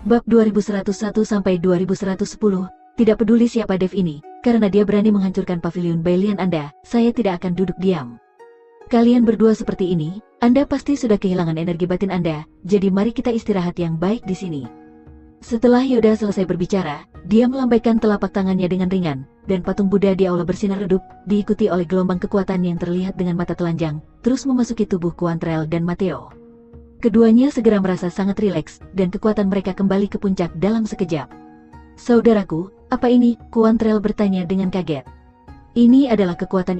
Bab 2101-2110, tidak peduli siapa Dev ini, karena dia berani menghancurkan pavilion Bailian Anda, saya tidak akan duduk diam. Kalian berdua seperti ini, Anda pasti sudah kehilangan energi batin Anda, jadi mari kita istirahat yang baik di sini. Setelah Yoda selesai berbicara, dia melambaikan telapak tangannya dengan ringan, dan patung Buddha di aula bersinar redup, diikuti oleh gelombang kekuatan yang terlihat dengan mata telanjang, terus memasuki tubuh Quantrell dan Mateo. Keduanya segera merasa sangat rileks, dan kekuatan mereka kembali ke puncak dalam sekejap. Saudaraku, apa ini? Quantrell bertanya dengan kaget. Ini adalah kekuatan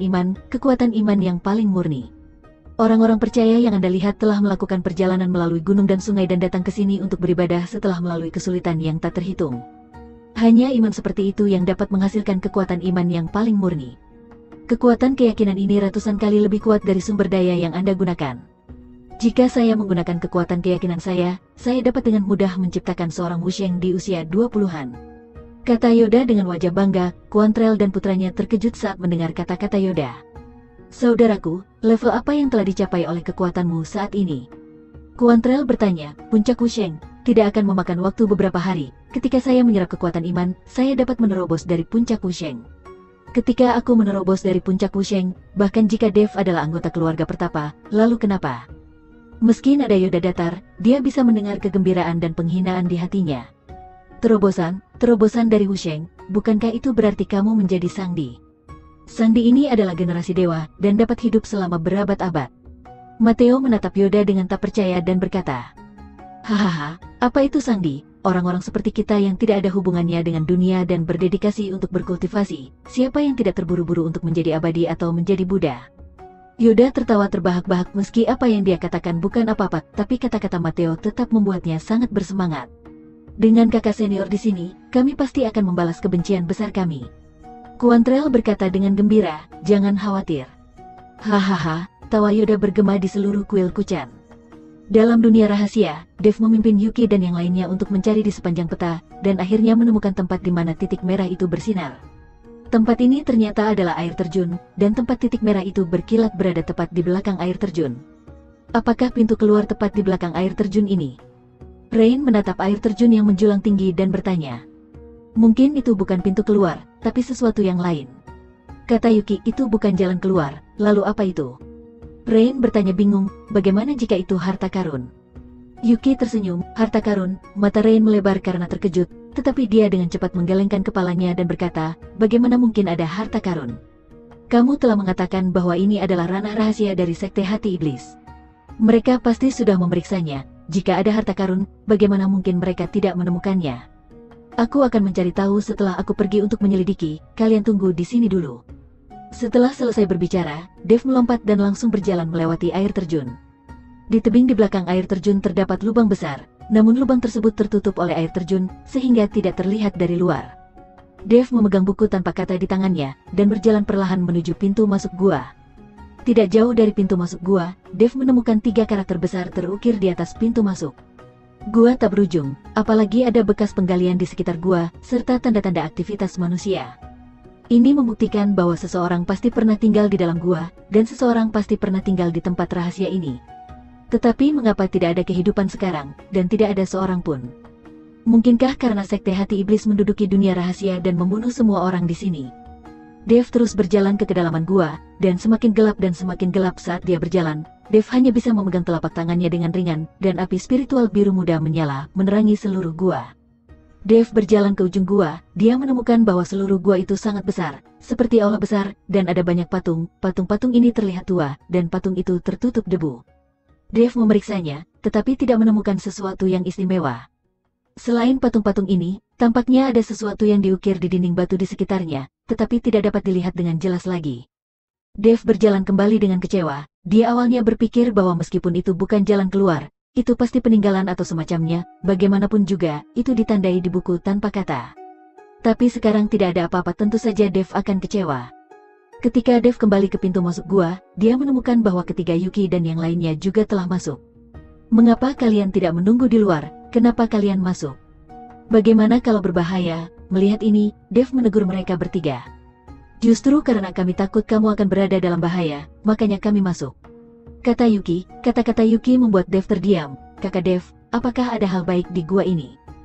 iman yang paling murni. Orang-orang percaya yang Anda lihat telah melakukan perjalanan melalui gunung dan sungai dan datang ke sini untuk beribadah setelah melalui kesulitan yang tak terhitung. Hanya iman seperti itu yang dapat menghasilkan kekuatan iman yang paling murni. Kekuatan keyakinan ini ratusan kali lebih kuat dari sumber daya yang Anda gunakan. Jika saya menggunakan kekuatan keyakinan saya dapat dengan mudah menciptakan seorang Wusheng di usia 20-an. Kata Yoda dengan wajah bangga. Quantrell dan putranya terkejut saat mendengar kata-kata Yoda. Saudaraku, level apa yang telah dicapai oleh kekuatanmu saat ini? Quantrell bertanya. Puncak Wusheng, tidak akan memakan waktu beberapa hari. Ketika saya menyerap kekuatan iman, saya dapat menerobos dari puncak Wusheng. Ketika aku menerobos dari puncak Wusheng, bahkan jika Dev adalah anggota keluarga pertapa, lalu kenapa? Meski nada Yoda datar, dia bisa mendengar kegembiraan dan penghinaan di hatinya. Terobosan dari Wusheng, bukankah itu berarti kamu menjadi Sangdi? Sangdi ini adalah generasi dewa, dan dapat hidup selama berabad-abad. Mateo menatap Yoda dengan tak percaya dan berkata, hahaha, apa itu Sangdi? Orang-orang seperti kita yang tidak ada hubungannya dengan dunia dan berdedikasi untuk berkultivasi, siapa yang tidak terburu-buru untuk menjadi abadi atau menjadi Buddha? Yoda tertawa terbahak-bahak meski apa yang dia katakan bukan apa-apa, tapi kata-kata Mateo tetap membuatnya sangat bersemangat. Dengan kakak senior di sini, kami pasti akan membalas kebencian besar kami. Quantrell berkata dengan gembira, jangan khawatir. Hahaha, tawa Yoda bergema di seluruh kuil Kuchan. Dalam dunia rahasia, Dev memimpin Yuki dan yang lainnya untuk mencari di sepanjang peta, dan akhirnya menemukan tempat di mana titik merah itu bersinar. Tempat ini ternyata adalah air terjun, dan tempat titik merah itu berkilat berada tepat di belakang air terjun. Apakah pintu keluar tepat di belakang air terjun ini? Rain menatap air terjun yang menjulang tinggi dan bertanya. Mungkin itu bukan pintu keluar, tapi sesuatu yang lain. Kata Yuki, itu bukan jalan keluar, lalu apa itu? Rain bertanya bingung, bagaimana jika itu harta karun? Yuki tersenyum, harta karun. Mata Rain melebar karena terkejut, tetapi dia dengan cepat menggelengkan kepalanya dan berkata, bagaimana mungkin ada harta karun? Kamu telah mengatakan bahwa ini adalah ranah rahasia dari Sekte Hati Iblis. Mereka pasti sudah memeriksanya. Jika ada harta karun, bagaimana mungkin mereka tidak menemukannya? Aku akan mencari tahu setelah aku pergi untuk menyelidiki, kalian tunggu di sini dulu. Setelah selesai berbicara, Dev melompat dan langsung berjalan melewati air terjun. Di tebing di belakang air terjun terdapat lubang besar, namun lubang tersebut tertutup oleh air terjun, sehingga tidak terlihat dari luar. Dev memegang buku tanpa kata di tangannya, dan berjalan perlahan menuju pintu masuk gua. Tidak jauh dari pintu masuk gua, Dev menemukan 3 karakter besar terukir di atas pintu masuk. Gua tak berujung, apalagi ada bekas penggalian di sekitar gua, serta tanda-tanda aktivitas manusia. Ini membuktikan bahwa seseorang pasti pernah tinggal di dalam gua, dan seseorang pasti pernah tinggal di tempat rahasia ini. Tetapi mengapa tidak ada kehidupan sekarang, dan tidak ada seorang pun? Mungkinkah karena Sekte Hati Iblis menduduki dunia rahasia dan membunuh semua orang di sini? Dev terus berjalan ke kedalaman gua, dan semakin gelap saat dia berjalan. Dev hanya bisa memegang telapak tangannya dengan ringan, dan api spiritual biru muda menyala, menerangi seluruh gua. Dev berjalan ke ujung gua, dia menemukan bahwa seluruh gua itu sangat besar, seperti aula besar, dan ada banyak patung. Patung-patung ini terlihat tua, dan patung itu tertutup debu. Dev memeriksanya, tetapi tidak menemukan sesuatu yang istimewa. Selain patung-patung ini, tampaknya ada sesuatu yang diukir di dinding batu di sekitarnya, tetapi tidak dapat dilihat dengan jelas lagi. Dev berjalan kembali dengan kecewa. Dia awalnya berpikir bahwa meskipun itu bukan jalan keluar, itu pasti peninggalan atau semacamnya, bagaimanapun juga, itu ditandai di buku tanpa kata. Tapi sekarang tidak ada apa-apa, tentu saja Dev akan kecewa. Ketika Dev kembali ke pintu masuk gua, dia menemukan bahwa ketiga Yuki dan yang lainnya juga telah masuk. Mengapa kalian tidak menunggu di luar? Kenapa kalian masuk? Bagaimana kalau berbahaya? Melihat ini, Dev menegur mereka bertiga. Justru karena kami takut kamu akan berada dalam bahaya, makanya kami masuk. Kata Yuki. Kata-kata Yuki membuat Dev terdiam. Kakak Dev, apakah ada hal baik di gua ini?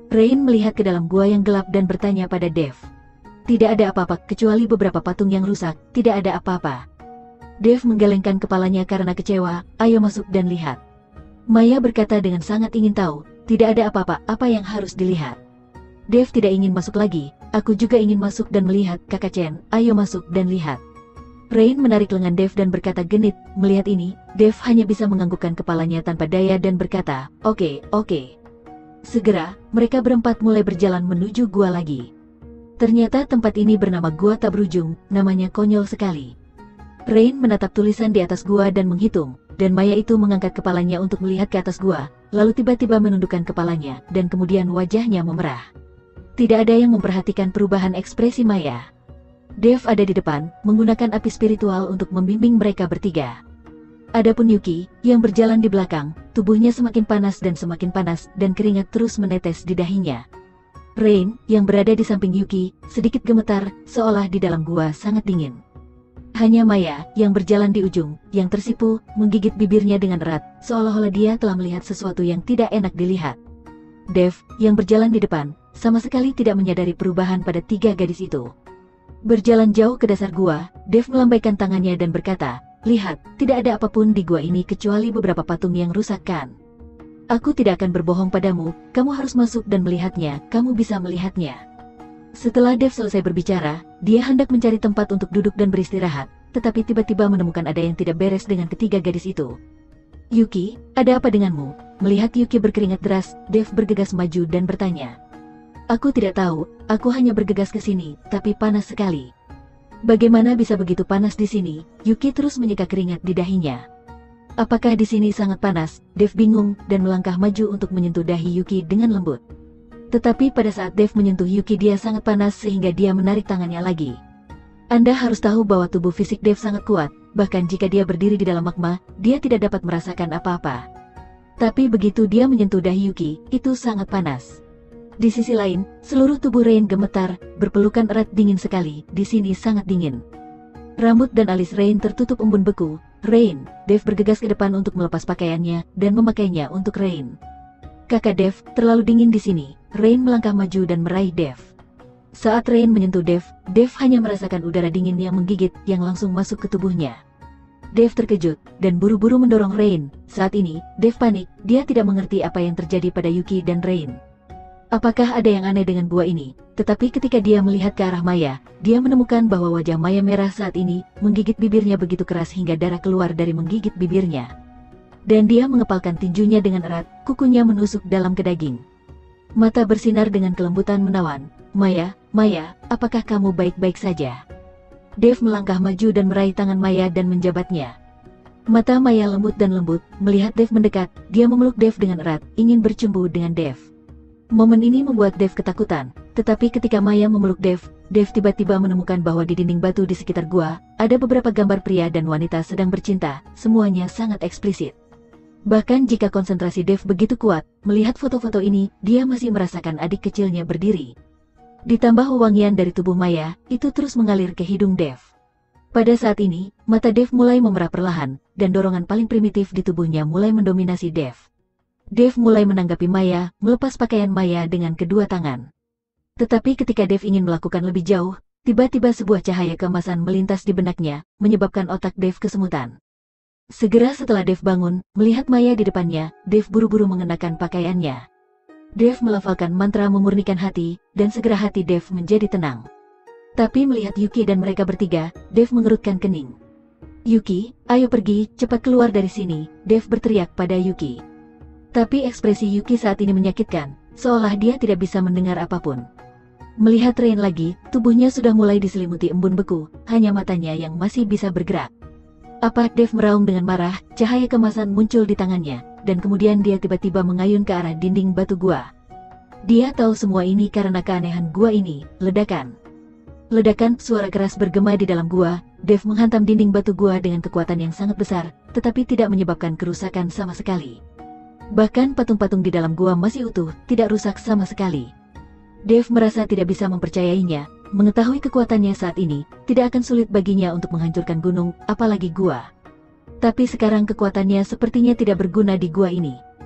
Rain melihat ke dalam gua yang gelap dan bertanya pada Dev. Tidak ada apa-apa kecuali beberapa patung yang rusak, tidak ada apa-apa. Dev menggelengkan kepalanya karena kecewa. Ayo masuk dan lihat. Maya berkata dengan sangat ingin tahu, tidak ada apa-apa, apa yang harus dilihat. Dev tidak ingin masuk lagi, aku juga ingin masuk dan melihat, Kakak Chen, ayo masuk dan lihat. Rain menarik lengan Dev dan berkata genit, melihat ini, Dev hanya bisa menganggukkan kepalanya tanpa daya dan berkata, oke. Segera, mereka berempat mulai berjalan menuju gua lagi. Ternyata tempat ini bernama Gua Tak Berujung, namanya konyol sekali. Rain menatap tulisan di atas gua dan menghitung, dan Maya itu mengangkat kepalanya untuk melihat ke atas gua, lalu tiba-tiba menundukkan kepalanya, dan kemudian wajahnya memerah. Tidak ada yang memperhatikan perubahan ekspresi Maya. Dev ada di depan, menggunakan api spiritual untuk membimbing mereka bertiga. Adapun Yuki, yang berjalan di belakang, tubuhnya semakin panas dan keringat terus menetes di dahinya. Rain, yang berada di samping Yuki, sedikit gemetar, seolah di dalam gua sangat dingin. Hanya Maya, yang berjalan di ujung, yang tersipu, menggigit bibirnya dengan erat, seolah-olah dia telah melihat sesuatu yang tidak enak dilihat. Dev, yang berjalan di depan, sama sekali tidak menyadari perubahan pada tiga gadis itu. Berjalan jauh ke dasar gua, Dev melambaikan tangannya dan berkata, lihat, tidak ada apapun di gua ini kecuali beberapa patung yang rusak kan. Aku tidak akan berbohong padamu, kamu harus masuk dan melihatnya, kamu bisa melihatnya. Setelah Dev selesai berbicara, dia hendak mencari tempat untuk duduk dan beristirahat, tetapi tiba-tiba menemukan ada yang tidak beres dengan ketiga gadis itu. Yuki, ada apa denganmu? Melihat Yuki berkeringat deras, Dev bergegas maju dan bertanya. Aku tidak tahu, aku hanya bergegas ke sini, tapi panas sekali. Bagaimana bisa begitu panas di sini? Yuki terus menyeka keringat di dahinya. Apakah di sini sangat panas? Dev bingung dan melangkah maju untuk menyentuh dahi Yuki dengan lembut. Tetapi pada saat Dev menyentuh Yuki dia sangat panas sehingga dia menarik tangannya lagi. Anda harus tahu bahwa tubuh fisik Dev sangat kuat, bahkan jika dia berdiri di dalam magma, dia tidak dapat merasakan apa-apa. Tapi begitu dia menyentuh dahi Yuki, itu sangat panas. Di sisi lain, seluruh tubuh Rain gemetar, berpelukan erat dingin sekali, di sini sangat dingin. Rambut dan alis Rain tertutup embun beku. Rain, Dev bergegas ke depan untuk melepas pakaiannya, dan memakainya untuk Rain. Kakak Dev, terlalu dingin di sini. Rain melangkah maju dan meraih Dev. Saat Rain menyentuh Dev, Dev hanya merasakan udara dingin yang menggigit, yang langsung masuk ke tubuhnya. Dev terkejut, dan buru-buru mendorong Rain. Saat ini, Dev panik, dia tidak mengerti apa yang terjadi pada Yuki dan Rain. Apakah ada yang aneh dengan gua ini? Tetapi ketika dia melihat ke arah Maya, dia menemukan bahwa wajah Maya merah saat ini, menggigit bibirnya begitu keras hingga darah keluar dari menggigit bibirnya. Dan dia mengepalkan tinjunya dengan erat, kukunya menusuk dalam ke daging. Mata bersinar dengan kelembutan menawan. Maya, apakah kamu baik-baik saja? Dev melangkah maju dan meraih tangan Maya dan menjabatnya. Mata Maya lembut dan lembut, melihat Dev mendekat, dia memeluk Dev dengan erat, ingin bercumbu dengan Dev. Momen ini membuat Dev ketakutan, tetapi ketika Maya memeluk Dev, Dev tiba-tiba menemukan bahwa di dinding batu di sekitar gua, ada beberapa gambar pria dan wanita sedang bercinta, semuanya sangat eksplisit. Bahkan jika konsentrasi Dev begitu kuat, melihat foto-foto ini, dia masih merasakan adik kecilnya berdiri. Ditambah wewangian dari tubuh Maya, itu terus mengalir ke hidung Dev. Pada saat ini, mata Dev mulai memerah perlahan, dan dorongan paling primitif di tubuhnya mulai mendominasi Dev. Dev mulai menanggapi Maya, melepas pakaian Maya dengan kedua tangan. Tetapi ketika Dev ingin melakukan lebih jauh, tiba-tiba sebuah cahaya keemasan melintas di benaknya, menyebabkan otak Dev kesemutan. Segera setelah Dev bangun, melihat Maya di depannya, Dev buru-buru mengenakan pakaiannya. Dev melafalkan mantra memurnikan hati, dan segera hati Dev menjadi tenang. Tapi melihat Yuki dan mereka bertiga, Dev mengerutkan kening. Yuki, ayo pergi, cepat keluar dari sini, Dev berteriak pada Yuki. Tapi ekspresi Yuki saat ini menyakitkan, seolah dia tidak bisa mendengar apapun. Melihat Rain lagi, tubuhnya sudah mulai diselimuti embun beku, hanya matanya yang masih bisa bergerak. Apa? Dev meraung dengan marah, cahaya kemasan muncul di tangannya, dan kemudian dia tiba-tiba mengayun ke arah dinding batu gua. Dia tahu semua ini karena keanehan gua ini, ledakan. Ledakan, suara keras bergema di dalam gua, Dev menghantam dinding batu gua dengan kekuatan yang sangat besar, tetapi tidak menyebabkan kerusakan sama sekali. Bahkan patung-patung di dalam gua masih utuh, tidak rusak sama sekali. Dev merasa tidak bisa mempercayainya, mengetahui kekuatannya saat ini, tidak akan sulit baginya untuk menghancurkan gunung, apalagi gua. Tapi sekarang kekuatannya sepertinya tidak berguna di gua ini.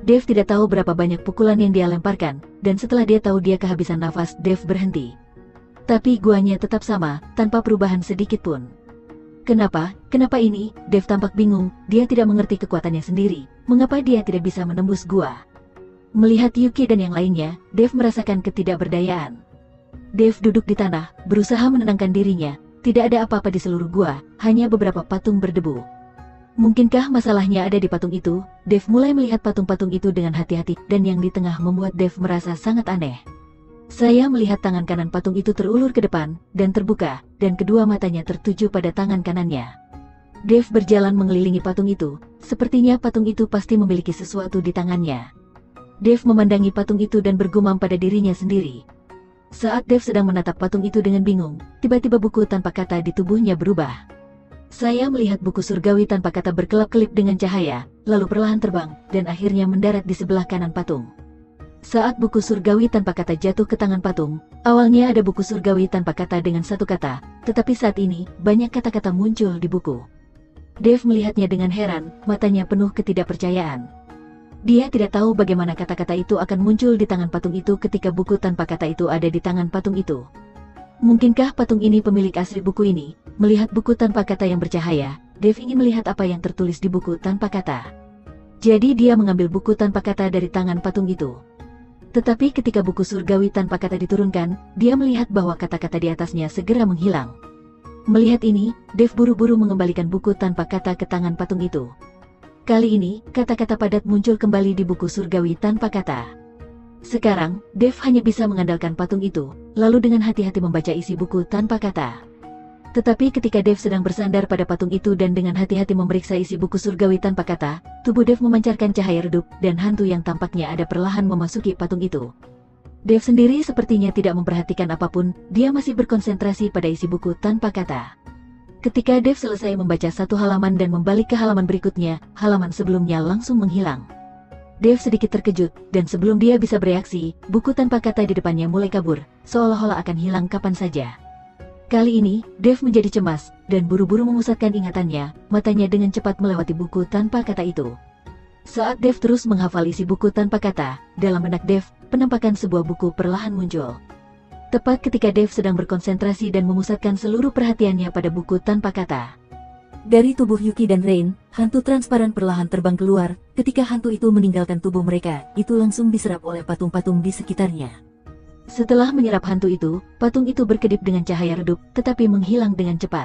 Dave tidak tahu berapa banyak pukulan yang dia lemparkan, dan setelah dia tahu dia kehabisan nafas, Dave berhenti. Tapi guanya tetap sama, tanpa perubahan sedikit pun. Kenapa? Kenapa ini? Dave tampak bingung, dia tidak mengerti kekuatannya sendiri. Mengapa dia tidak bisa menembus gua? Melihat Yuki dan yang lainnya, Dave merasakan ketidakberdayaan. Dave duduk di tanah, berusaha menenangkan dirinya. Tidak ada apa-apa di seluruh gua, hanya beberapa patung berdebu. Mungkinkah masalahnya ada di patung itu? Dave mulai melihat patung-patung itu dengan hati-hati, dan yang di tengah membuat Dave merasa sangat aneh. Saya melihat tangan kanan patung itu terulur ke depan, dan terbuka, dan kedua matanya tertuju pada tangan kanannya. Dave berjalan mengelilingi patung itu, sepertinya patung itu pasti memiliki sesuatu di tangannya. Dave memandangi patung itu dan bergumam pada dirinya sendiri. Saat Dave sedang menatap patung itu dengan bingung, tiba-tiba buku tanpa kata di tubuhnya berubah. Saya melihat buku surgawi tanpa kata berkelap-kelip dengan cahaya, lalu perlahan terbang, dan akhirnya mendarat di sebelah kanan patung. Saat buku surgawi tanpa kata jatuh ke tangan patung, awalnya ada buku surgawi tanpa kata dengan satu kata, tetapi saat ini, banyak kata-kata muncul di buku. Dave melihatnya dengan heran, matanya penuh ketidakpercayaan. Dia tidak tahu bagaimana kata-kata itu akan muncul di tangan patung itu ketika buku tanpa kata itu ada di tangan patung itu. Mungkinkah patung ini pemilik asli buku ini? Melihat buku tanpa kata yang bercahaya, Dave ingin melihat apa yang tertulis di buku tanpa kata. Jadi dia mengambil buku tanpa kata dari tangan patung itu. Tetapi ketika buku surgawi tanpa kata diturunkan, dia melihat bahwa kata-kata di atasnya segera menghilang. Melihat ini, Dave buru-buru mengembalikan buku tanpa kata ke tangan patung itu. Kali ini, kata-kata padat muncul kembali di buku surgawi tanpa kata. Sekarang, Dave hanya bisa mengandalkan patung itu, lalu dengan hati-hati membaca isi buku tanpa kata. Tetapi ketika Dave sedang bersandar pada patung itu dan dengan hati-hati memeriksa isi buku surgawi tanpa kata, tubuh Dave memancarkan cahaya redup, dan hantu yang tampaknya ada perlahan memasuki patung itu. Dave sendiri sepertinya tidak memperhatikan apapun, dia masih berkonsentrasi pada isi buku tanpa kata. Ketika Dave selesai membaca satu halaman dan membalik ke halaman berikutnya, halaman sebelumnya langsung menghilang. Dave sedikit terkejut, dan sebelum dia bisa bereaksi, buku tanpa kata di depannya mulai kabur, seolah-olah akan hilang kapan saja. Kali ini, Dave menjadi cemas, dan buru-buru memusatkan ingatannya, matanya dengan cepat melewati buku tanpa kata itu. Saat Dave terus menghafal isi buku tanpa kata, dalam benak Dave, penampakan sebuah buku perlahan muncul. Tepat ketika Dave sedang berkonsentrasi dan memusatkan seluruh perhatiannya pada buku tanpa kata. Dari tubuh Yuki dan Rain, hantu transparan perlahan terbang keluar. Ketika hantu itu meninggalkan tubuh mereka, itu langsung diserap oleh patung-patung di sekitarnya. Setelah menyerap hantu itu, patung itu berkedip dengan cahaya redup, tetapi menghilang dengan cepat.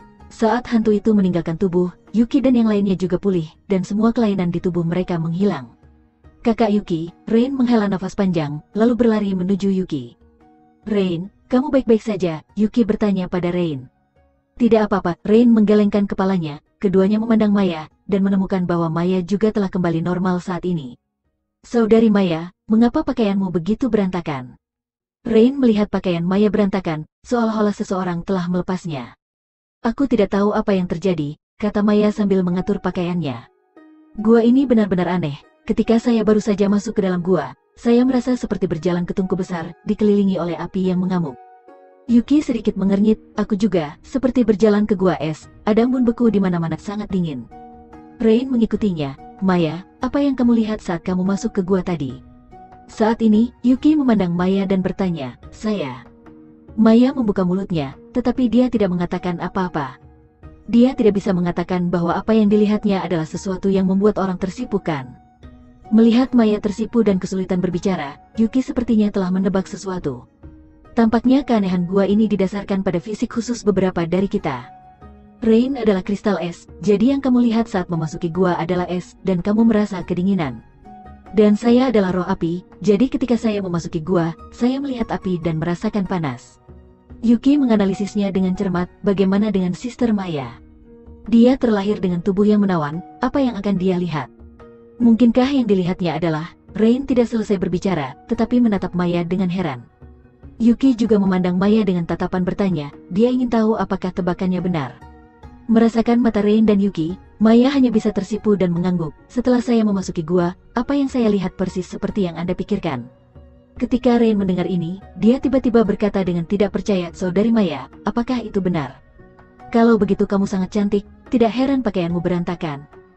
Saat hantu itu meninggalkan tubuh, Yuki dan yang lainnya juga pulih, dan semua kelainan di tubuh mereka menghilang. Kakak Yuki, Rain menghela nafas panjang, lalu berlari menuju Yuki. Rain, kamu baik-baik saja? Yuki bertanya pada Rain. Tidak apa-apa, Rain menggelengkan kepalanya, keduanya memandang Maya, dan menemukan bahwa Maya juga telah kembali normal saat ini. Saudari Maya, mengapa pakaianmu begitu berantakan? Rain melihat pakaian Maya berantakan, seolah-olah seseorang telah melepasnya. Aku tidak tahu apa yang terjadi, kata Maya sambil mengatur pakaiannya. Gua ini benar-benar aneh, ketika saya baru saja masuk ke dalam gua, saya merasa seperti berjalan ke tungku besar, dikelilingi oleh api yang mengamuk. Yuki sedikit mengernyit, aku juga, seperti berjalan ke gua es, ada embun beku di mana-mana sangat dingin. Rain mengikutinya. Maya, apa yang kamu lihat saat kamu masuk ke gua tadi? Saat ini, Yuki memandang Maya dan bertanya, saya. Maya membuka mulutnya, tetapi dia tidak mengatakan apa-apa. Dia tidak bisa mengatakan bahwa apa yang dilihatnya adalah sesuatu yang membuat orang tersipukan. Melihat Maya tersipu dan kesulitan berbicara, Yuki sepertinya telah menebak sesuatu. Tampaknya keanehan gua ini didasarkan pada fisik khusus beberapa dari kita. Rain adalah kristal es, jadi yang kamu lihat saat memasuki gua adalah es, dan kamu merasa kedinginan. Dan saya adalah roh api, jadi ketika saya memasuki gua, saya melihat api dan merasakan panas. Yuki menganalisisnya dengan cermat, bagaimana dengan Sister Maya? Dia terlahir dengan tubuh yang menawan, apa yang akan dia lihat? Mungkinkah yang dilihatnya adalah, Rain tidak selesai berbicara, tetapi menatap Maya dengan heran. Yuki juga memandang Maya dengan tatapan bertanya, dia ingin tahu apakah tebakannya benar. Merasakan mata Rain dan Yuki, Maya hanya bisa tersipu dan mengangguk. Setelah saya memasuki gua, apa yang saya lihat persis seperti yang Anda pikirkan. Ketika Rain mendengar ini, dia tiba-tiba berkata dengan tidak percaya, Saudari Maya, apakah itu benar? Kalau begitu kamu sangat cantik, tidak heran pakaianmu berantakan.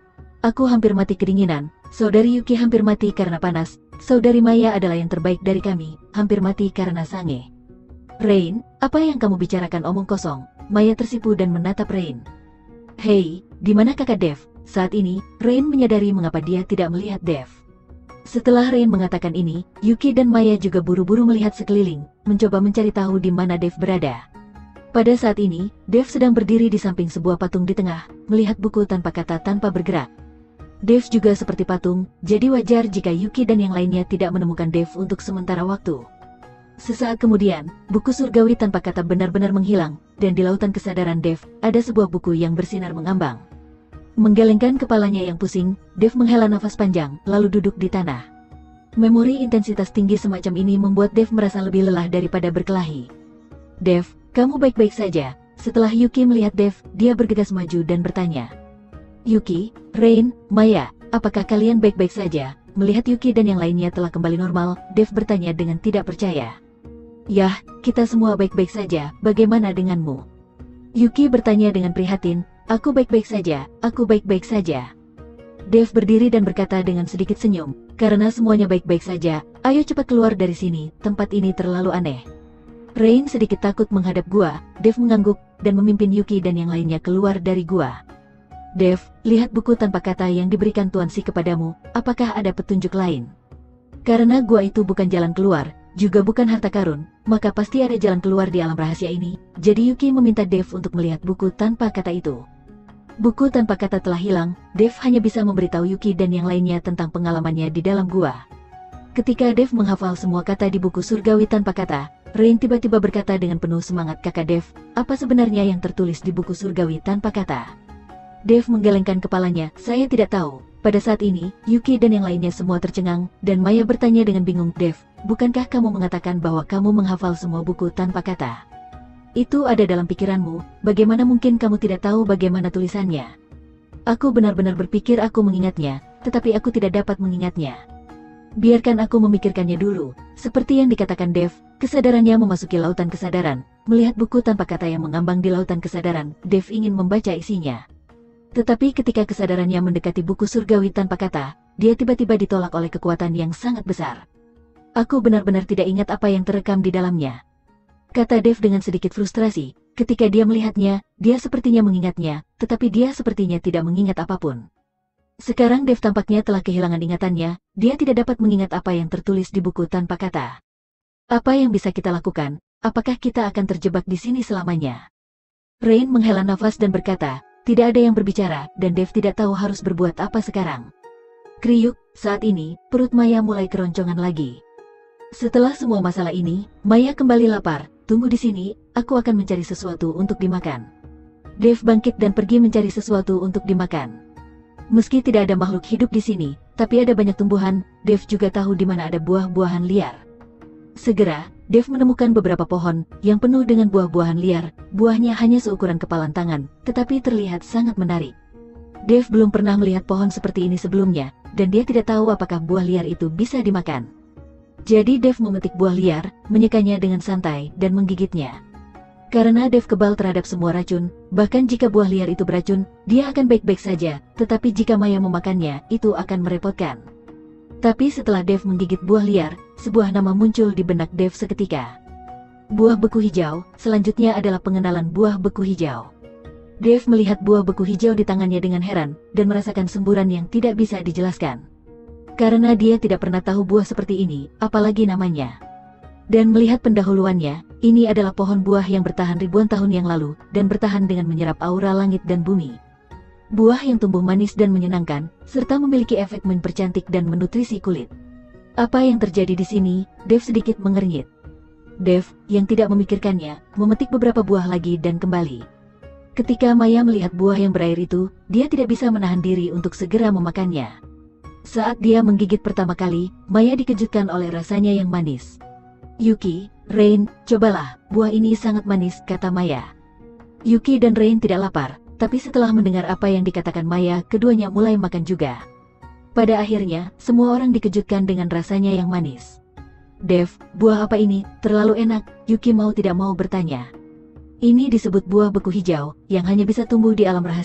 aku hampir mati kedinginan, saudari Yuki hampir mati karena panas, saudari Maya adalah yang terbaik dari kami, hampir mati karena sange. Rain, apa yang kamu bicarakan omong kosong? Maya tersipu dan menatap Rain. Hei, di mana kakak Dev? Saat ini, Rain menyadari mengapa dia tidak melihat Dev. Setelah Rain mengatakan ini, Yuki dan Maya juga buru-buru melihat sekeliling, mencoba mencari tahu di mana Dev berada. Pada saat ini, Dev sedang berdiri di samping sebuah patung di tengah, melihat buku tanpa kata tanpa bergerak. Dev juga seperti patung, jadi wajar jika Yuki dan yang lainnya tidak menemukan Dev untuk sementara waktu. Sesaat kemudian, buku surgawi tanpa kata benar-benar menghilang, dan di lautan kesadaran Dev, ada sebuah buku yang bersinar mengambang. Menggelengkan kepalanya yang pusing, Dev menghela nafas panjang, lalu duduk di tanah. Memori intensitas tinggi semacam ini membuat Dev merasa lebih lelah daripada berkelahi. Dev, kamu baik-baik saja? Setelah Yuki melihat Dev, dia bergegas maju dan bertanya. Yuki, Rain, Maya, apakah kalian baik-baik saja? Melihat Yuki dan yang lainnya telah kembali normal, Dev bertanya dengan tidak percaya. Yah, kita semua baik-baik saja, bagaimana denganmu? Yuki bertanya dengan prihatin, aku baik-baik saja, aku baik-baik saja. Dev berdiri dan berkata dengan sedikit senyum, karena semuanya baik-baik saja, ayo cepat keluar dari sini, tempat ini terlalu aneh. Rain sedikit takut menghadap gua, Dev mengangguk, dan memimpin Yuki dan yang lainnya keluar dari gua. Dev, lihat buku tanpa kata yang diberikan Tuan Si kepadamu, apakah ada petunjuk lain? Karena gua itu bukan jalan keluar, juga bukan harta karun, maka pasti ada jalan keluar di alam rahasia ini, jadi Yuki meminta Dev untuk melihat buku tanpa kata itu. Buku tanpa kata telah hilang, Dev hanya bisa memberitahu Yuki dan yang lainnya tentang pengalamannya di dalam gua. Ketika Dev menghafal semua kata di buku surgawi tanpa kata, Rain tiba-tiba berkata dengan penuh semangat, kakak Dev, apa sebenarnya yang tertulis di buku surgawi tanpa kata? Dev menggelengkan kepalanya, saya tidak tahu. Pada saat ini, Yuki dan yang lainnya semua tercengang, dan Maya bertanya dengan bingung, Dev, bukankah kamu mengatakan bahwa kamu menghafal semua buku tanpa kata? Itu ada dalam pikiranmu, bagaimana mungkin kamu tidak tahu bagaimana tulisannya? Aku benar-benar berpikir aku mengingatnya, tetapi aku tidak dapat mengingatnya. Biarkan aku memikirkannya dulu. Seperti yang dikatakan Dev, kesadarannya memasuki lautan kesadaran. Melihat buku tanpa kata yang mengambang di lautan kesadaran, Dev ingin membaca isinya. Tetapi ketika kesadarannya mendekati buku surgawi tanpa kata, dia tiba-tiba ditolak oleh kekuatan yang sangat besar. Aku benar-benar tidak ingat apa yang terekam di dalamnya, kata Dev dengan sedikit frustrasi. Ketika dia melihatnya, dia sepertinya mengingatnya, tetapi dia sepertinya tidak mengingat apapun. Sekarang Dev tampaknya telah kehilangan ingatannya, dia tidak dapat mengingat apa yang tertulis di buku tanpa kata. Apa yang bisa kita lakukan? Apakah kita akan terjebak di sini selamanya? Rain menghela nafas dan berkata, tidak ada yang berbicara, dan Dev tidak tahu harus berbuat apa sekarang. Kriuk, saat ini, perut Maya mulai keroncongan lagi. Setelah semua masalah ini, Maya kembali lapar. Tunggu di sini, aku akan mencari sesuatu untuk dimakan. Dev bangkit dan pergi mencari sesuatu untuk dimakan. Meski tidak ada makhluk hidup di sini, tapi ada banyak tumbuhan, Dev juga tahu di mana ada buah-buahan liar. Segera, Dev menemukan beberapa pohon yang penuh dengan buah-buahan liar. Buahnya hanya seukuran kepalan tangan, tetapi terlihat sangat menarik. Dev belum pernah melihat pohon seperti ini sebelumnya, dan dia tidak tahu apakah buah liar itu bisa dimakan. Jadi Dev memetik buah liar, menyekanya dengan santai, dan menggigitnya. Karena Dev kebal terhadap semua racun, bahkan jika buah liar itu beracun, dia akan baik-baik saja, tetapi jika Maya memakannya, itu akan merepotkan. Tapi setelah Dev menggigit buah liar, sebuah nama muncul di benak Dev seketika. Buah beku hijau, selanjutnya adalah pengenalan buah beku hijau. Dev melihat buah beku hijau di tangannya dengan heran, dan merasakan semburan yang tidak bisa dijelaskan. Karena dia tidak pernah tahu buah seperti ini, apalagi namanya. Dan melihat pendahuluannya, ini adalah pohon buah yang bertahan ribuan tahun yang lalu, dan bertahan dengan menyerap aura langit dan bumi. Buah yang tumbuh manis dan menyenangkan, serta memiliki efek mempercantik dan menutrisi kulit. Apa yang terjadi di sini? Dev sedikit mengernyit. Dev, yang tidak memikirkannya, memetik beberapa buah lagi dan kembali. Ketika Maya melihat buah yang berair itu, dia tidak bisa menahan diri untuk segera memakannya. Saat dia menggigit pertama kali, Maya dikejutkan oleh rasanya yang manis. Yuki, Rain, cobalah, buah ini sangat manis, kata Maya. Yuki dan Rain tidak lapar, tapi setelah mendengar apa yang dikatakan Maya, keduanya mulai makan juga. Pada akhirnya, semua orang dikejutkan dengan rasanya yang manis. Dev, buah apa ini? Terlalu enak, Yuki mau tidak mau bertanya. Ini disebut buah beku hijau, yang hanya bisa tumbuh di alam rahasia,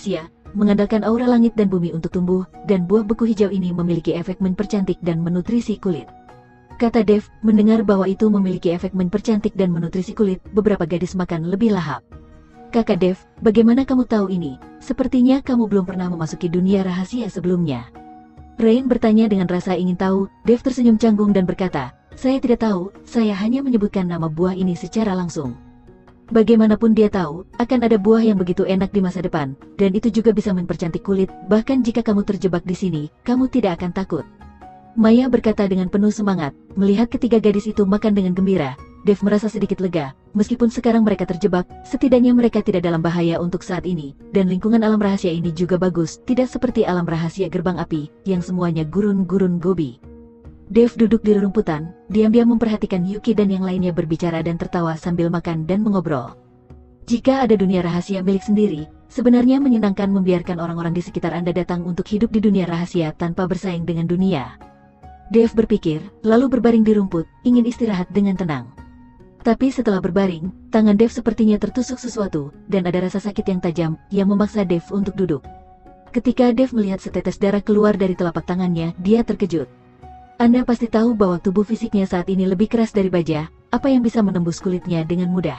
mengandalkan aura langit dan bumi untuk tumbuh, dan buah beku hijau ini memiliki efek mempercantik dan menutrisi kulit. Kata Dev, mendengar bahwa itu memiliki efek mempercantik dan menutrisi kulit, beberapa gadis makan lebih lahap. Kakak Dev, bagaimana kamu tahu ini? Sepertinya kamu belum pernah memasuki dunia rahasia sebelumnya. Rain bertanya dengan rasa ingin tahu. Dev tersenyum canggung dan berkata, saya tidak tahu, saya hanya menyebutkan nama buah ini secara langsung. Bagaimanapun dia tahu, akan ada buah yang begitu enak di masa depan, dan itu juga bisa mempercantik kulit, bahkan jika kamu terjebak di sini, kamu tidak akan takut. Maya berkata dengan penuh semangat, melihat ketiga gadis itu makan dengan gembira. Dev merasa sedikit lega, meskipun sekarang mereka terjebak, setidaknya mereka tidak dalam bahaya untuk saat ini, dan lingkungan alam rahasia ini juga bagus, tidak seperti alam rahasia gerbang api, yang semuanya gurun-gurun gobi. Dev duduk di rerumputan, diam-diam memperhatikan Yuki dan yang lainnya berbicara dan tertawa sambil makan dan mengobrol. Jika ada dunia rahasia milik sendiri, sebenarnya menyenangkan membiarkan orang-orang di sekitar Anda datang untuk hidup di dunia rahasia tanpa bersaing dengan dunia. Dev berpikir, lalu berbaring di rumput, ingin istirahat dengan tenang. Tapi setelah berbaring, tangan Dev sepertinya tertusuk sesuatu, dan ada rasa sakit yang tajam, yang memaksa Dev untuk duduk. Ketika Dev melihat setetes darah keluar dari telapak tangannya, dia terkejut. Anda pasti tahu bahwa tubuh fisiknya saat ini lebih keras dari baja, apa yang bisa menembus kulitnya dengan mudah.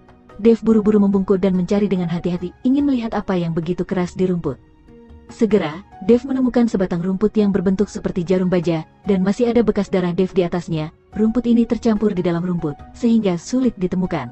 Dev buru-buru membungkuk dan mencari dengan hati-hati, ingin melihat apa yang begitu keras di rumput. Segera, Dev menemukan sebatang rumput yang berbentuk seperti jarum baja, dan masih ada bekas darah Dev di atasnya. Rumput ini tercampur di dalam rumput, sehingga sulit ditemukan.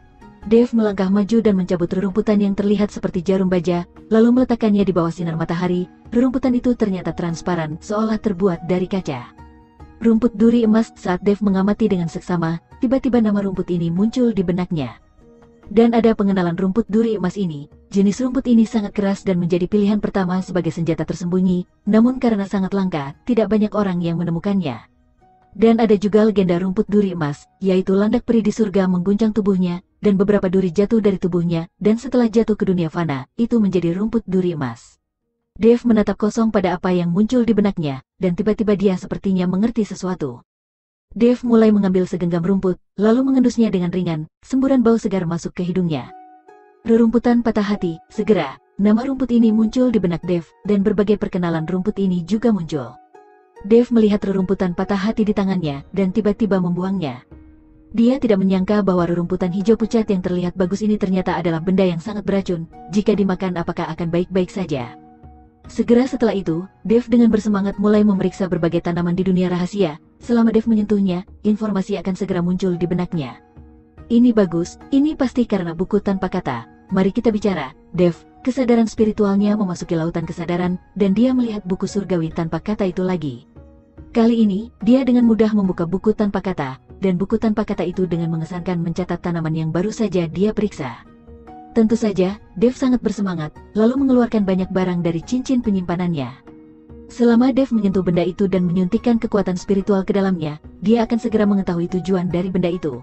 Dev melangkah maju dan mencabut rerumputan yang terlihat seperti jarum baja, lalu meletakkannya di bawah sinar matahari. Rerumputan itu ternyata transparan, seolah terbuat dari kaca. Rumput duri emas. Saat Dev mengamati dengan seksama, tiba-tiba nama rumput ini muncul di benaknya. Dan ada pengenalan rumput duri emas ini. Jenis rumput ini sangat keras dan menjadi pilihan pertama sebagai senjata tersembunyi, namun karena sangat langka, tidak banyak orang yang menemukannya. Dan ada juga legenda rumput duri emas, yaitu landak peri di surga mengguncang tubuhnya, dan beberapa duri jatuh dari tubuhnya, dan setelah jatuh ke dunia fana, itu menjadi rumput duri emas. Dev menatap kosong pada apa yang muncul di benaknya, dan tiba-tiba dia sepertinya mengerti sesuatu. Dev mulai mengambil segenggam rumput, lalu mengendusnya dengan ringan, semburan bau segar masuk ke hidungnya. Rerumputan patah hati. Segera, nama rumput ini muncul di benak Dev, dan berbagai perkenalan rumput ini juga muncul. Dev melihat rerumputan patah hati di tangannya, dan tiba-tiba membuangnya. Dia tidak menyangka bahwa rerumputan hijau pucat yang terlihat bagus ini ternyata adalah benda yang sangat beracun, jika dimakan apakah akan baik-baik saja. Segera setelah itu, Dev dengan bersemangat mulai memeriksa berbagai tanaman di dunia rahasia. Selama Dev menyentuhnya, informasi akan segera muncul di benaknya. Ini bagus, ini pasti karena buku tanpa kata. Mari kita bicara. Dev, kesadaran spiritualnya memasuki lautan kesadaran, dan dia melihat buku surgawi tanpa kata itu lagi. Kali ini, dia dengan mudah membuka buku tanpa kata, dan buku tanpa kata itu dengan mengesankan mencatat tanaman yang baru saja dia periksa. Tentu saja, Dev sangat bersemangat, lalu mengeluarkan banyak barang dari cincin penyimpanannya. Selama Dev menyentuh benda itu dan menyuntikkan kekuatan spiritual ke dalamnya, dia akan segera mengetahui tujuan dari benda itu.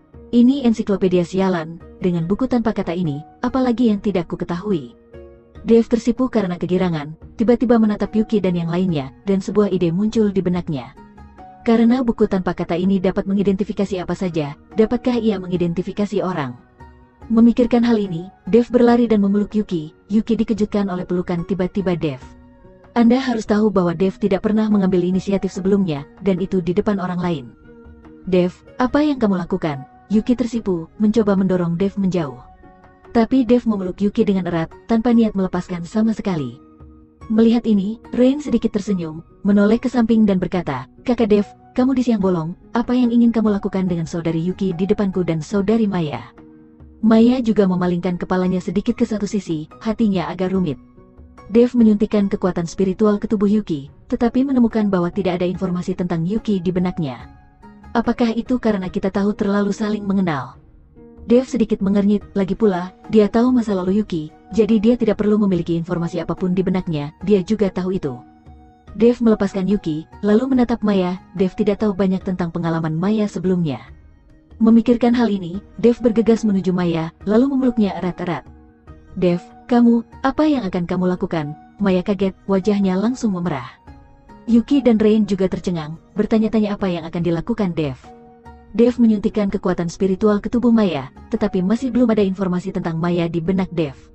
Ini ensiklopedia sialan, dengan buku tanpa kata ini, apalagi yang tidak ku ketahui. Dev tersipu karena kegirangan, tiba-tiba menatap Yuki dan yang lainnya, dan sebuah ide muncul di benaknya. Karena buku tanpa kata ini dapat mengidentifikasi apa saja, dapatkah ia mengidentifikasi orang? Memikirkan hal ini, Dev berlari dan memeluk Yuki. Yuki dikejutkan oleh pelukan tiba-tiba Dev. Anda harus tahu bahwa Dev tidak pernah mengambil inisiatif sebelumnya, dan itu di depan orang lain. Dev, apa yang kamu lakukan? Yuki tersipu, mencoba mendorong Dev menjauh. Tapi Dev memeluk Yuki dengan erat, tanpa niat melepaskan sama sekali. Melihat ini, Rain sedikit tersenyum, menoleh ke samping dan berkata, Kakak Dev, kamu di siang bolong, apa yang ingin kamu lakukan dengan saudari Yuki di depanku dan saudari Maya? Maya juga memalingkan kepalanya sedikit ke satu sisi, hatinya agak rumit. Dev menyuntikkan kekuatan spiritual ke tubuh Yuki, tetapi menemukan bahwa tidak ada informasi tentang Yuki di benaknya. Apakah itu karena kita tahu terlalu saling mengenal? Dev sedikit mengernyit, lagi pula, dia tahu masa lalu Yuki, jadi dia tidak perlu memiliki informasi apapun di benaknya, dia juga tahu itu. Dev melepaskan Yuki, lalu menatap Maya. Dev tidak tahu banyak tentang pengalaman Maya sebelumnya. Memikirkan hal ini, Dev bergegas menuju Maya, lalu memeluknya erat-erat. Dev, kamu, apa yang akan kamu lakukan? Maya kaget, wajahnya langsung memerah. Yuki dan Rain juga tercengang, bertanya-tanya apa yang akan dilakukan Dev. Dev menyuntikkan kekuatan spiritual ke tubuh Maya, tetapi masih belum ada informasi tentang Maya di benak Dev.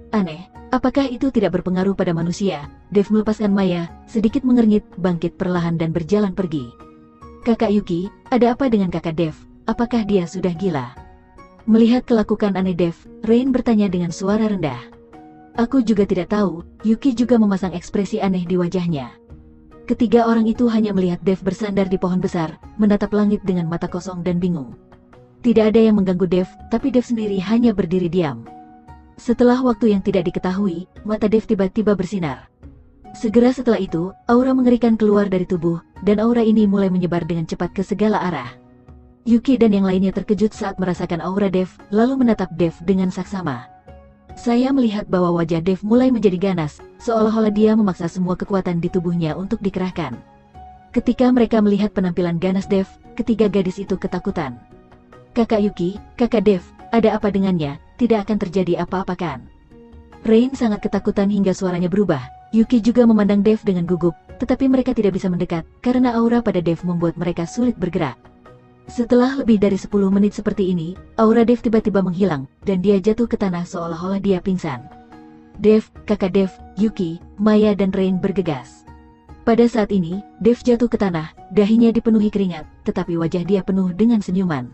Aneh, apakah itu tidak berpengaruh pada manusia? Dev melepaskan Maya, sedikit mengernyit, bangkit perlahan dan berjalan pergi. Kakak Yuki, ada apa dengan kakak Dev? Apakah dia sudah gila? Melihat kelakuan aneh Dev, Rain bertanya dengan suara rendah. Aku juga tidak tahu, Yuki juga memasang ekspresi aneh di wajahnya. Ketiga orang itu hanya melihat Dev bersandar di pohon besar, menatap langit dengan mata kosong dan bingung. Tidak ada yang mengganggu Dev, tapi Dev sendiri hanya berdiri diam. Setelah waktu yang tidak diketahui, mata Dev tiba-tiba bersinar. Segera setelah itu, aura mengerikan keluar dari tubuh, dan aura ini mulai menyebar dengan cepat ke segala arah. Yuki dan yang lainnya terkejut saat merasakan aura Dev, lalu menatap Dev dengan saksama. Saya melihat bahwa wajah Dev mulai menjadi ganas, seolah-olah dia memaksa semua kekuatan di tubuhnya untuk dikerahkan. Ketika mereka melihat penampilan ganas Dev, ketiga gadis itu ketakutan. Kakak Yuki, kakak Dev, ada apa dengannya? Tidak akan terjadi apa-apa kan? Rain sangat ketakutan hingga suaranya berubah. Yuki juga memandang Dev dengan gugup, tetapi mereka tidak bisa mendekat, karena aura pada Dev membuat mereka sulit bergerak. Setelah lebih dari 10 menit seperti ini, aura Dev tiba-tiba menghilang, dan dia jatuh ke tanah seolah-olah dia pingsan. Dev, kakak Dev, Yuki, Maya dan Rain bergegas. Pada saat ini, Dev jatuh ke tanah, dahinya dipenuhi keringat, tetapi wajah dia penuh dengan senyuman.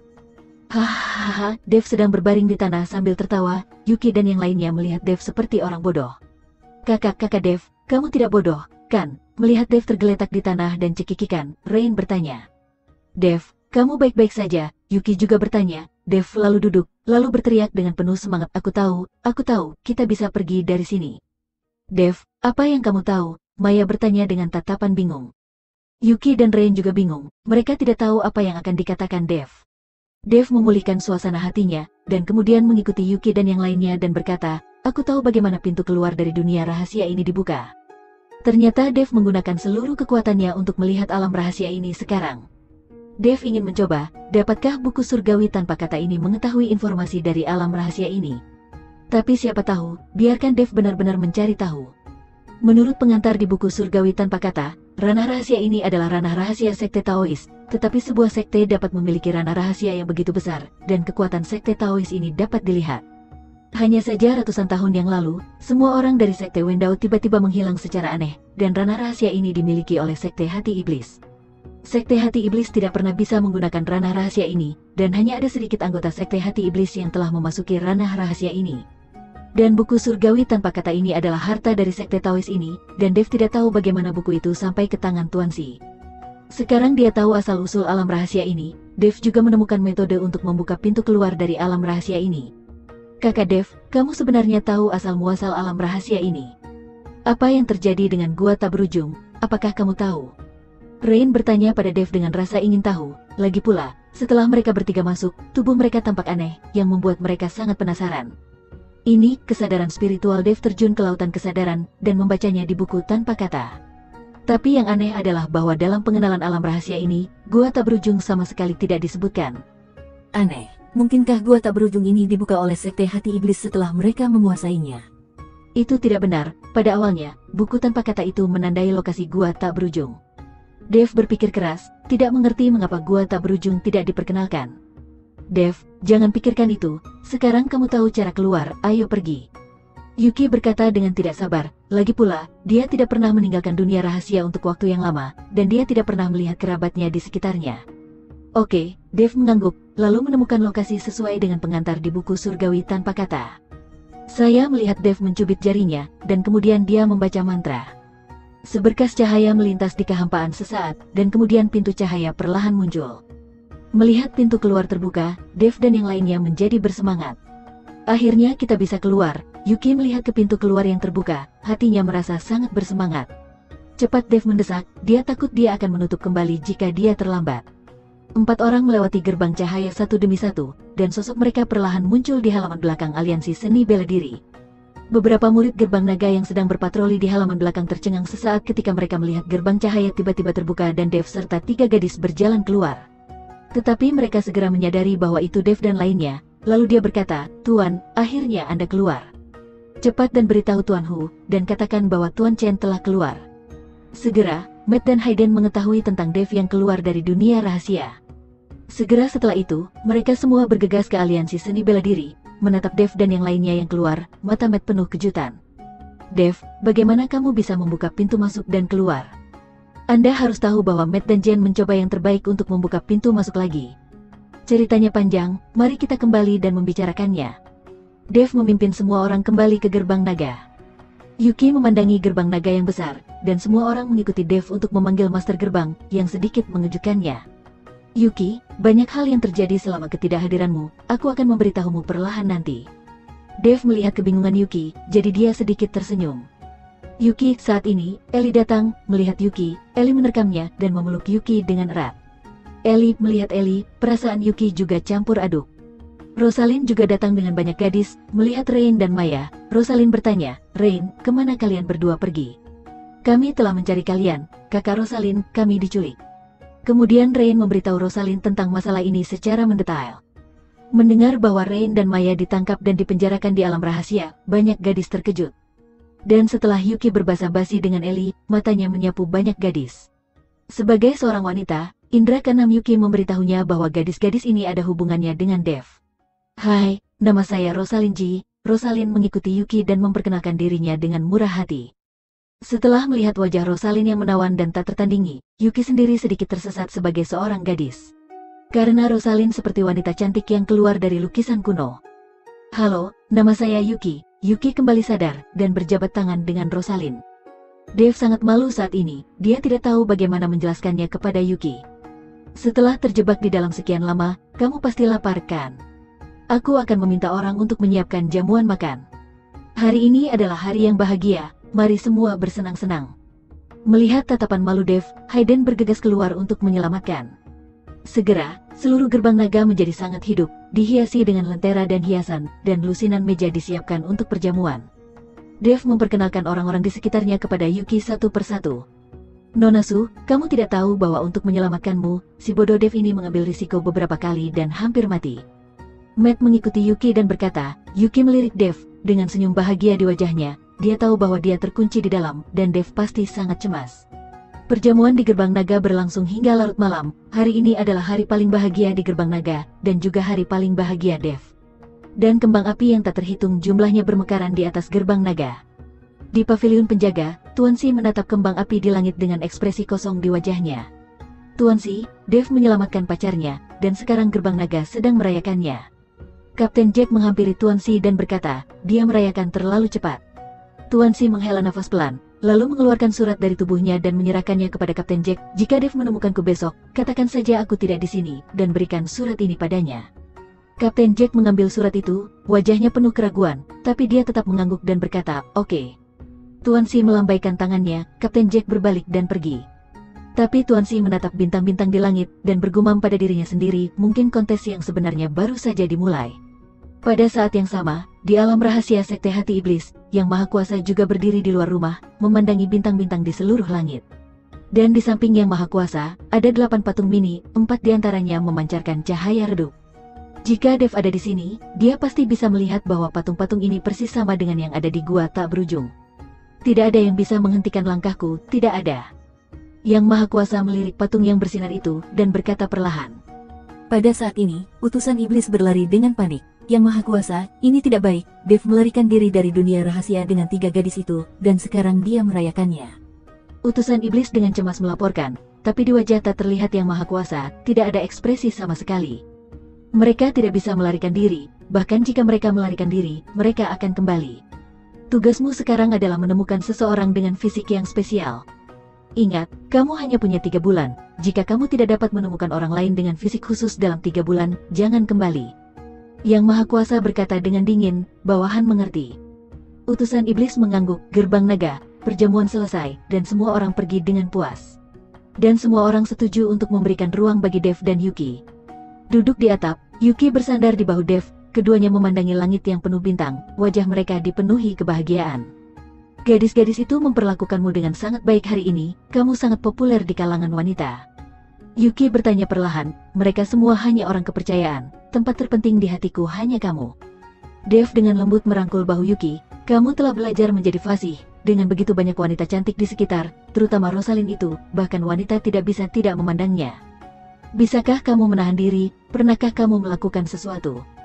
Hahaha, Dev sedang berbaring di tanah sambil tertawa. Yuki dan yang lainnya melihat Dev seperti orang bodoh. Kakak Dev, kamu tidak bodoh, kan? Melihat Dev tergeletak di tanah dan cekikikan, Rain bertanya. Dev, kamu baik-baik saja? Yuki juga bertanya. Dev lalu duduk, lalu berteriak dengan penuh semangat. Aku tahu, kita bisa pergi dari sini. Dev, apa yang kamu tahu? Maya bertanya dengan tatapan bingung. Yuki dan Rain juga bingung, mereka tidak tahu apa yang akan dikatakan Dev. Dev memulihkan suasana hatinya, dan kemudian mengikuti Yuki dan yang lainnya dan berkata, aku tahu bagaimana pintu keluar dari dunia rahasia ini dibuka. Ternyata Dev menggunakan seluruh kekuatannya untuk melihat alam rahasia ini sekarang. Dev ingin mencoba, dapatkah buku surgawi tanpa kata ini mengetahui informasi dari alam rahasia ini? Tapi siapa tahu, biarkan Dev benar-benar mencari tahu. Menurut pengantar di buku surgawi tanpa kata, ranah rahasia ini adalah ranah rahasia sekte Taois, tetapi sebuah sekte dapat memiliki ranah rahasia yang begitu besar, dan kekuatan sekte Taois ini dapat dilihat. Hanya saja ratusan tahun yang lalu, semua orang dari sekte Wendao tiba-tiba menghilang secara aneh, dan ranah rahasia ini dimiliki oleh sekte hati iblis. Sekte hati iblis tidak pernah bisa menggunakan ranah rahasia ini, dan hanya ada sedikit anggota sekte hati iblis yang telah memasuki ranah rahasia ini. Dan buku surgawi tanpa kata ini adalah harta dari sekte Taois ini, dan Dev tidak tahu bagaimana buku itu sampai ke tangan Tuan Si. Sekarang dia tahu asal-usul alam rahasia ini. Dev juga menemukan metode untuk membuka pintu keluar dari alam rahasia ini. Kakak Dev, kamu sebenarnya tahu asal-muasal alam rahasia ini? Apa yang terjadi dengan gua tak berujung? Apakah kamu tahu? Rain bertanya pada Dev dengan rasa ingin tahu. Lagi pula, setelah mereka bertiga masuk, tubuh mereka tampak aneh, yang membuat mereka sangat penasaran. Ini, kesadaran spiritual. Dev terjun ke lautan kesadaran, dan membacanya di buku tanpa kata. Tapi yang aneh adalah bahwa dalam pengenalan alam rahasia ini, gua tak berujung sama sekali tidak disebutkan. Aneh, mungkinkah gua tak berujung ini dibuka oleh sekte hati iblis setelah mereka menguasainya? Itu tidak benar. Pada awalnya, buku tanpa kata itu menandai lokasi gua tak berujung. Dev berpikir keras, tidak mengerti mengapa gua tak berujung tidak diperkenalkan. Dev, jangan pikirkan itu, sekarang kamu tahu cara keluar, ayo pergi. Yuki berkata dengan tidak sabar, lagi pula, dia tidak pernah meninggalkan dunia rahasia untuk waktu yang lama, dan dia tidak pernah melihat kerabatnya di sekitarnya. Oke, Dev mengangguk, lalu menemukan lokasi sesuai dengan pengantar di buku surgawi tanpa kata. Saya melihat Dev mencubit jarinya, dan kemudian dia membaca mantra. Seberkas cahaya melintas di kehampaan sesaat, dan kemudian pintu cahaya perlahan muncul. Melihat pintu keluar terbuka, Dev dan yang lainnya menjadi bersemangat. Akhirnya kita bisa keluar. Yuki melihat ke pintu keluar yang terbuka, hatinya merasa sangat bersemangat. Cepat, Dev mendesak, dia takut dia akan menutup kembali jika dia terlambat. 4 orang melewati gerbang cahaya satu demi satu, dan sosok mereka perlahan muncul di halaman belakang aliansi seni bela diri. Beberapa murid gerbang naga yang sedang berpatroli di halaman belakang tercengang sesaat ketika mereka melihat gerbang cahaya tiba-tiba terbuka dan Dev serta 3 gadis berjalan keluar. Tetapi mereka segera menyadari bahwa itu Dev dan lainnya, lalu dia berkata, Tuan, akhirnya Anda keluar. Cepat dan beritahu Tuan Hu, dan katakan bahwa Tuan Chen telah keluar. Segera, Matt dan Hayden mengetahui tentang Dev yang keluar dari dunia rahasia. Segera setelah itu, mereka semua bergegas ke aliansi seni bela diri. menatap Dev dan yang lainnya yang keluar, mata Matt penuh kejutan. Dev, bagaimana kamu bisa membuka pintu masuk dan keluar? Anda harus tahu bahwa Matt dan Jen mencoba yang terbaik untuk membuka pintu masuk lagi. Ceritanya panjang, mari kita kembali dan membicarakannya. Dev memimpin semua orang kembali ke gerbang naga. Yuki memandangi gerbang naga yang besar, dan semua orang mengikuti Dev untuk memanggil master gerbang, yang sedikit mengejutkannya. Yuki, banyak hal yang terjadi selama ketidakhadiranmu, aku akan memberitahumu perlahan nanti. Dev melihat kebingungan Yuki, jadi dia sedikit tersenyum. Yuki, saat ini, Ellie datang, melihat Yuki, Ellie menerkamnya dan memeluk Yuki dengan erat. Ellie melihat Ellie, perasaan Yuki juga campur aduk. Rosalind juga datang dengan banyak gadis, melihat Rain dan Maya. Rosalind bertanya, Rain, kemana kalian berdua pergi? Kami telah mencari kalian, kakak Rosalind, kami diculik. Kemudian Rain memberitahu Rosalind tentang masalah ini secara mendetail. Mendengar bahwa Rain dan Maya ditangkap dan dipenjarakan di alam rahasia, banyak gadis terkejut. Dan setelah Yuki berbasa-basi dengan Ellie, matanya menyapu banyak gadis. Sebagai seorang wanita, indra keenam Yuki memberitahunya bahwa gadis-gadis ini ada hubungannya dengan Dev. Hai, nama saya Rosalind Ji. Rosalind mengikuti Yuki dan memperkenalkan dirinya dengan murah hati. Setelah melihat wajah Rosalind yang menawan dan tak tertandingi, Yuki sendiri sedikit tersesat sebagai seorang gadis. Karena Rosalind seperti wanita cantik yang keluar dari lukisan kuno. Halo, nama saya Yuki. Yuki kembali sadar dan berjabat tangan dengan Rosalind. Dev sangat malu saat ini, dia tidak tahu bagaimana menjelaskannya kepada Yuki. Setelah terjebak di dalam sekian lama, kamu pasti lapar kan? Aku akan meminta orang untuk menyiapkan jamuan makan. Hari ini adalah hari yang bahagia. Mari semua bersenang-senang. Melihat tatapan malu Dev, Hayden bergegas keluar untuk menyelamatkan. Segera, seluruh gerbang naga menjadi sangat hidup, dihiasi dengan lentera dan hiasan, dan lusinan meja disiapkan untuk perjamuan. Dev memperkenalkan orang-orang di sekitarnya kepada Yuki satu persatu. Nona Su, kamu tidak tahu bahwa untuk menyelamatkanmu, si bodoh Dev ini mengambil risiko beberapa kali dan hampir mati. Matt mengikuti Yuki dan berkata, Yuki melirik Dev, dengan senyum bahagia di wajahnya. Dia tahu bahwa dia terkunci di dalam, dan Dev pasti sangat cemas. Perjamuan di gerbang naga berlangsung hingga larut malam. Hari ini adalah hari paling bahagia di gerbang naga, dan juga hari paling bahagia Dev. Dan kembang api yang tak terhitung jumlahnya bermekaran di atas gerbang naga. Di paviliun penjaga, Tuan Si menatap kembang api di langit dengan ekspresi kosong di wajahnya. Tuan Si, Dev menyelamatkan pacarnya, dan sekarang gerbang naga sedang merayakannya. Kapten Jack menghampiri Tuan Si dan berkata, dia merayakan terlalu cepat. Tuan Si menghela nafas pelan, lalu mengeluarkan surat dari tubuhnya dan menyerahkannya kepada Kapten Jack. Jika Dev menemukanku besok, katakan saja aku tidak di sini, dan berikan surat ini padanya. Kapten Jack mengambil surat itu, wajahnya penuh keraguan, tapi dia tetap mengangguk dan berkata, oke. Tuan Si melambaikan tangannya, Kapten Jack berbalik dan pergi. Tapi Tuan Si menatap bintang-bintang di langit, dan bergumam pada dirinya sendiri, mungkin kontes yang sebenarnya baru saja dimulai. Pada saat yang sama, di alam rahasia Sekte Hati Iblis, Yang Maha Kuasa juga berdiri di luar rumah, memandangi bintang-bintang di seluruh langit. Dan di samping Yang Maha Kuasa, ada 8 patung mini, 4 diantaranya memancarkan cahaya redup. Jika Dev ada di sini, dia pasti bisa melihat bahwa patung-patung ini persis sama dengan yang ada di gua tak berujung. Tidak ada yang bisa menghentikan langkahku, tidak ada. Yang Maha Kuasa melirik patung yang bersinar itu, dan berkata perlahan. Pada saat ini, utusan iblis berlari dengan panik. Yang Maha Kuasa, ini tidak baik. Dev melarikan diri dari dunia rahasia dengan 3 gadis itu, dan sekarang dia merayakannya. Utusan iblis dengan cemas melaporkan, tapi di wajah tak terlihat Yang Maha Kuasa, tidak ada ekspresi sama sekali. Mereka tidak bisa melarikan diri, bahkan jika mereka melarikan diri, mereka akan kembali. Tugasmu sekarang adalah menemukan seseorang dengan fisik yang spesial. Ingat, kamu hanya punya 3 bulan. Jika kamu tidak dapat menemukan orang lain dengan fisik khusus dalam 3 bulan, jangan kembali. Yang Maha Kuasa berkata dengan dingin, bawahan mengerti. Utusan iblis mengangguk, gerbang naga, perjamuan selesai, dan semua orang pergi dengan puas. Dan semua orang setuju untuk memberikan ruang bagi Dev dan Yuki. Duduk di atap, Yuki bersandar di bahu Dev, keduanya memandangi langit yang penuh bintang, wajah mereka dipenuhi kebahagiaan. Gadis-gadis itu memperlakukanmu dengan sangat baik hari ini, kamu sangat populer di kalangan wanita. Yuki bertanya perlahan, mereka semua hanya orang kepercayaan, tempat terpenting di hatiku hanya kamu. Dev dengan lembut merangkul bahu Yuki, kamu telah belajar menjadi fasih, dengan begitu banyak wanita cantik di sekitar, terutama Rosalind itu, bahkan wanita tidak bisa tidak memandangnya. Bisakah kamu menahan diri, pernahkah kamu melakukan sesuatu?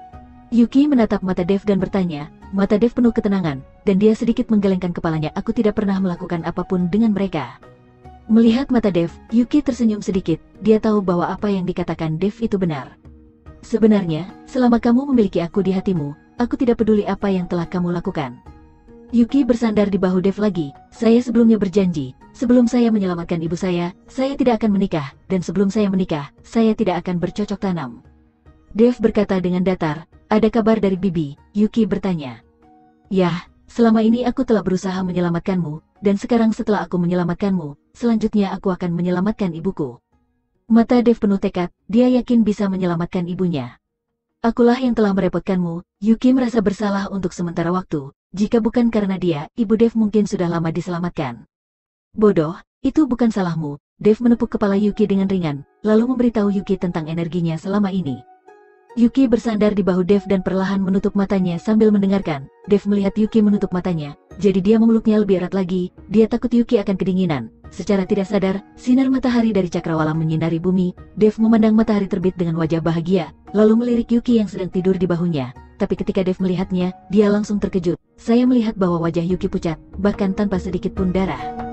Yuki menatap mata Dev dan bertanya, mata Dev penuh ketenangan, dan dia sedikit menggelengkan kepalanya. Aku tidak pernah melakukan apapun dengan mereka. Melihat mata Dev, Yuki tersenyum sedikit, dia tahu bahwa apa yang dikatakan Dev itu benar. Sebenarnya, selama kamu memiliki aku di hatimu, aku tidak peduli apa yang telah kamu lakukan. Yuki bersandar di bahu Dev lagi, saya sebelumnya berjanji, sebelum saya menyelamatkan ibu saya tidak akan menikah, dan sebelum saya menikah, saya tidak akan bercocok tanam. Dev berkata dengan datar, ada kabar dari Bibi? Yuki bertanya. Yah, selama ini aku telah berusaha menyelamatkanmu, dan sekarang setelah aku menyelamatkanmu, selanjutnya aku akan menyelamatkan ibuku. Mata Dev penuh tekad, dia yakin bisa menyelamatkan ibunya. Akulah yang telah merepotkanmu. Yuki merasa bersalah untuk sementara waktu, jika bukan karena dia, ibu Dev mungkin sudah lama diselamatkan. Bodoh, itu bukan salahmu. Dev menepuk kepala Yuki dengan ringan, lalu memberitahu Yuki tentang energinya selama ini. Yuki bersandar di bahu Dev dan perlahan menutup matanya sambil mendengarkan. Dev melihat Yuki menutup matanya, jadi dia memeluknya lebih erat lagi. Dia takut Yuki akan kedinginan. Secara tidak sadar, sinar matahari dari cakrawala menyinari bumi. Dev memandang matahari terbit dengan wajah bahagia, lalu melirik Yuki yang sedang tidur di bahunya. Tapi ketika Dev melihatnya, dia langsung terkejut. Saya melihat bahwa wajah Yuki pucat, bahkan tanpa sedikit pun darah.